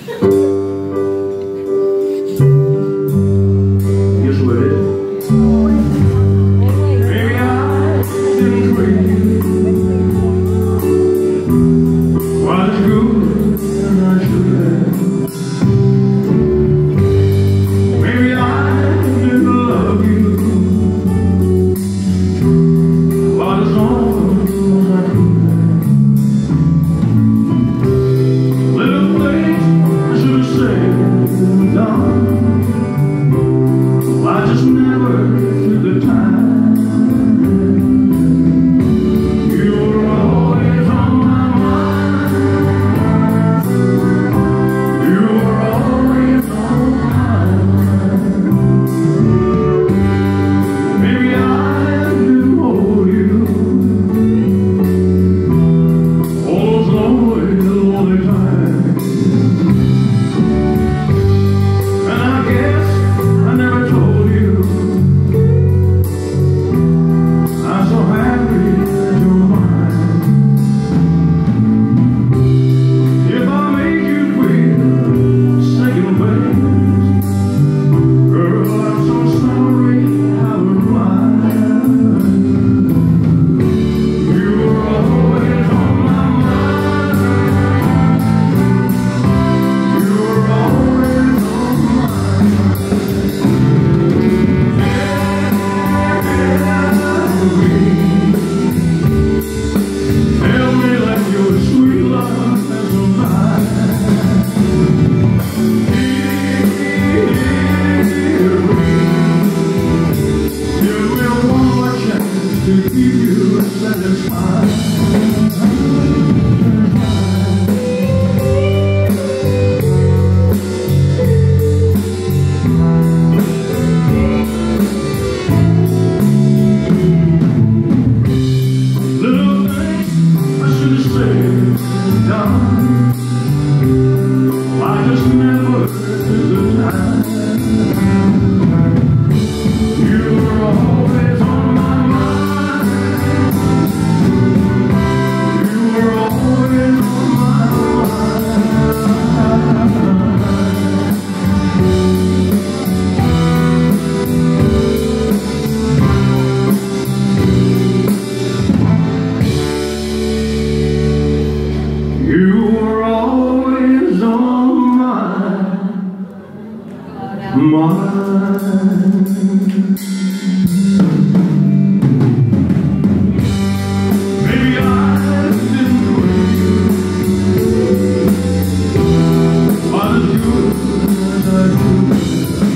Guess what it is? Maybe I didn't crazy. Was good and I should have. Maybe I didn't love you. Was on I could have. Little things I should have said and done. I just never took the time. You were always on my mind. You were always on my mind. Maybe I didn't hold you all those lonely times. And I guess I never told you I'm so happy that you're mine. If I make you feel second best, girl, I'm so sorry I was blind. You were always on my mind. You were always on my Tell me that your sweet love has no mind. Give me one more chance to keep you satisfied. Little things I should have said and done. I just never took the time. You were always on my mind. You were always on my You were always on my mind. Maybe I didn't quit you. Was as good as I could.